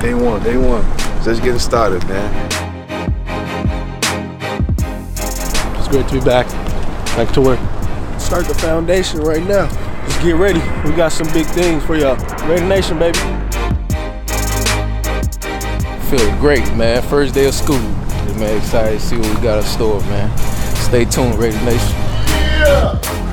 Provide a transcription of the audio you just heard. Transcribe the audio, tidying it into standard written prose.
Day one. Just getting started, man. It's great to be back to work. Start the foundation right now. Let's get ready. We got some big things for y'all. Raider Nation, baby. Feel great, man. First day of school. Man, excited to see what we got in store, man. Stay tuned, Raider Nation. Yeah!